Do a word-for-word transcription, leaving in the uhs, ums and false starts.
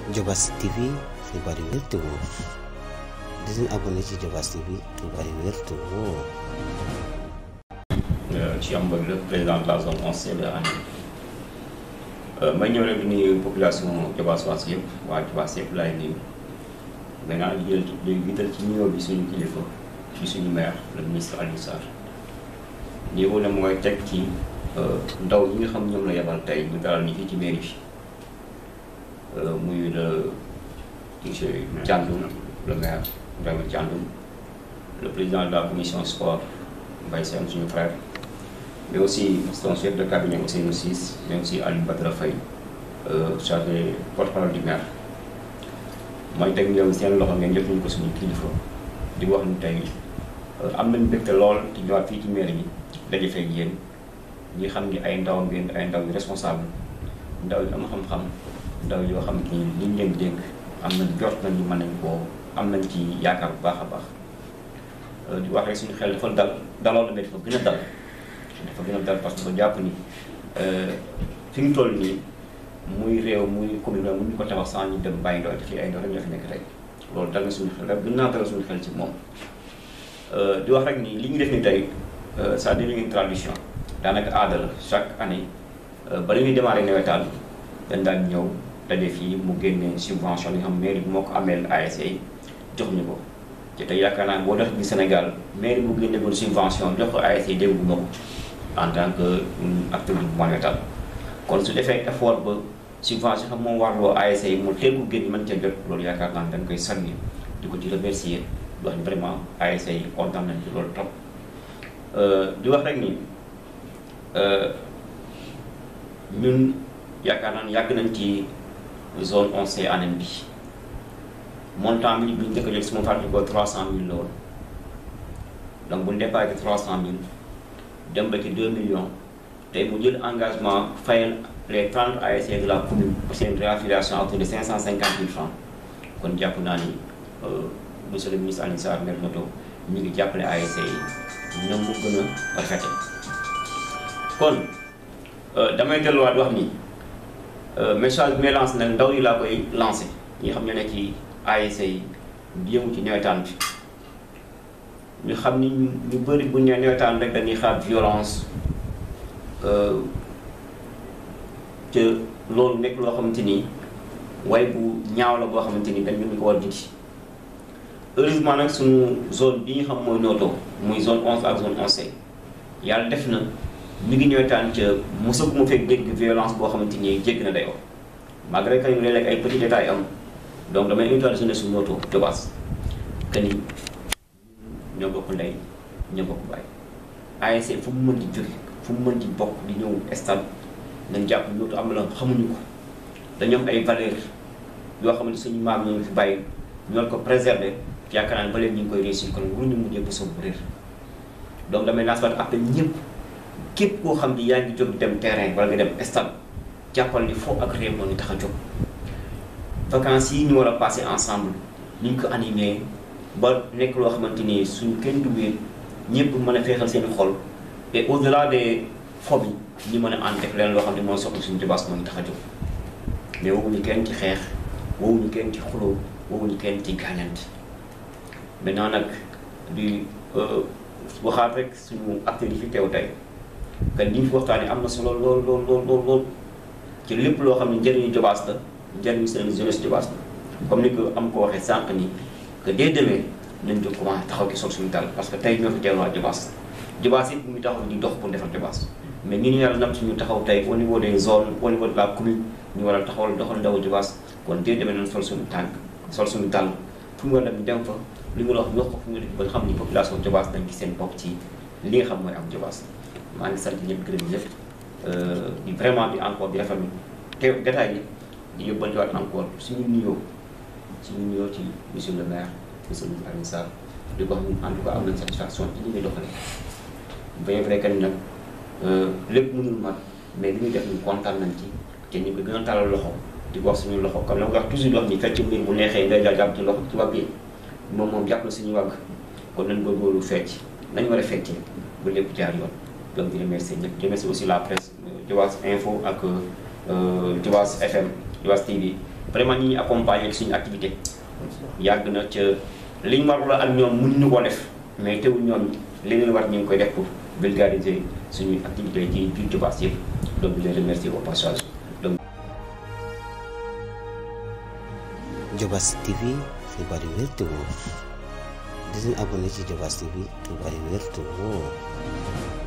Diobass T V xibaar yu wér te wóor di leen abonné ci Diobass T V xibaar yu wér te wóor. ci am le président de la zone onze C de Hann ma ñëw rek di nuyu population Diobass waas yëpp waa Diobass yëpp laay nuyu maintenant di jël di jiital ci nuyoo bi suñu kilifa ci suñu maire le ministre Alioune Sarr niveau la mooy teg ci ndaw yi nga xam ñoom la yebal tey ñu dalal ñu fii ci mairie bi muy le monsieur Thiandoum le maire Ibrahima Thiandoum le président de la commission sport Mbaye Sène suñu frère, mais aussi son chef de cabinet Ousseynou Ciss, mais aussi Aliou Badara Faye euh, chargé porte-parole du maire. mooy teg ñoom seen loxo ngeen jot ñu ko suñu kilifa di wax ni tey am nañu mbégte lool ci ñëwaat fii ci mairie bi daje feeg yéen ñi xam ni ay ndaw ngeen ay ndaw yu responsable ndaw yu am xam-xam ndaw yoo xam ni liñ leen dénk am nañ jot nañu mën nañ koo am nañ ci yaakaar bu baax a baax di wax rek suñu xel dafa dal daloon na mais dafa gën a dal dafa gën a dal parce que jàpp ni fi ñu toll nii muy réew muy commune mu ñu ko tabax sans ñu dem bàyyi ndaw ci ay ndaw rek ñoo fi nekk tey loolu dal na suñu xel gën naa dal suñu xel ci moom di wax rek ni li ñu def ni tey ça devient une tradition daanaka aada la chaque année bala ñuy démarrer nawetaan dañ daan ñëw daje fii mu génne subvention yi nga xam mairie bi moo ko ameel A S C jox ñu ko te tey yaakaar naa boo def bi Sénégal mairie bu génneegul subvention jox ko A S C déggu ma ko en tant que acteur du nawetaan kon su defee effort ba subvention xam moom warloo A S C mu teel ko génn mën cee jot loolu yaakaar naa dañ koy sànni di ko ci remercier di wax ni vraiment A S C yi kontaan nañ ci loolu trop di wax rek ni ñun yaakaar naa yàgg nañ ci zone onze C Hann bi montant bi bu ñu njëkk a jël su ma fàttali ko trois cent mille la woon donc bu ñu dépassé trois cent mille dem ba ci deux millions tey mu jël engagement fayal les trente A S C de la commune pour seen réaffiliation à hauteur de cinq cent cinquante mille francs kon jàpp naa ni monsieur le ministre Alioune Sarr maire Noto ñu ngi jàppale A S C yi ñoom mu gën a rafete kon damay delluwaat wax ni message bi may lancé nag ndaw yi laa koy lancé ñi xam ne ne ci A S C yi di yëngu ci nawetaan bi ñu xam ni ñu bëri bu ñu nee nawetaan rek dañuy xaar violence te loolu nekk loo xamante ni way bu ñaaw la boo xamante ni dañ ñu ko war a dindi heureusement nag suñu zone bi ñu xam mooy Noto muy zone onze ak zone onze C yàlla def na mi ngi nawetaan ca mosagu ma fekk dégg violence boo xamante ni jégg na dayoo malgré que léeg-léeg ay petits détails am donc damay invité jeunesse su Noto Diobass que ni ñoo bokk ndey ñoo bokk baay A S C fu mu mën di jóge fu mu mën di bokk di ñëw stade nañ jàpp Noto am la xamuñu ko dañoo am ay valeurs yoo xamante suñu maam ñoo fi bàyyi ñoo ko préserver yaakaar naa ne ba léegi ñu ngi koy réussir kon waruñu mujjee ba soog réer donc damay lancer appel ñëpp képp koo xam ni yaa ngi jóg dem terrain wala nga dem stade jàppal ni foo ak réew moo ñu tax a jóg vacances yi ñu war a passer ensemble ni ñu ko animé ba nekk loo xamante ni suñu kenn duggee ñëpp mën a feexal seen xol et au delà des fo bi ñu mën a ànd def leen loo xam ne mooy soxla suñu Diobass moo ñu tax a jóg mais wowuñu kenn ci xeex wowuñu kenn ci xuloo wowuñu kenn ci gaañante maintenant nag di waxaat rek suñu acteurs yi fi teew tey que li ñu fi waxtaanee am na solo lool lool lool lool lool ci lépp loo xam ne njëriñu Diobass la njëriñu seen jeunesse Diobass la comme ni ko am ko waxee sànq ni que dès demain nañ jóg commencé taxaw ki sol suñu dal parce que tey ñoo fi teewloo Diobass Diobass it mu ngi taxaw di dox pour defar Diobass mais ni ñu yàlla natt suñu taxaw tey au niveau des zones au niveau de la commune ñu war a taxawal doxal ndaw Diobass kon dès demain nañ sol suñu tànk sol suñu dal fu ñu war a dem dem fa li nga wax ñu wax ko fu nga def ba nga xam ni population Diobass dañ gis seen bopp ci li nga xam mooy am Diobass maa ngi sant ñëpp gërëm ñëpp di vraiment di encore di rafetlu te détails yi di yóbbantewaat encore suñu nuyoo suñu nuyoo ci monsieur le maire monsieur le Alioune Sarr di ko wax en tout cas am nañ satisfaction ci li ñuy doxalee bien vrai que ni nag lépp mënul mat mais li ñuy def ñu kontaan nañ ci te ñu ko gën a talal loxo di wax suñu loxo comme la ma wax toujours wax ni fecc mbir bu neexee ngay jaa jàpp ci loxo ci wàgg yi moom moom jàpp na suñu wàgg kon nañ góorgóorlu fecc nañ war a feccee ba lépp jaar yoon donc di remercier ñëpp di remercier aussi la presse Diobass Info ak Diobass F M Diobass T V vraiment ñi ñu accompagner ak suñu activité yàgg na ca liñ warul ak ñoom mënuñu ko def mais teewul ñoom li leen war ñu ngi koy def pour vulgariser suñu activité ci biir Diobass yëpp donc di leen remercier au passage. donc Diobass T V xibaar yu wér te wóor di leen abonné ci Diobass T V xibaar yu wér te wóor.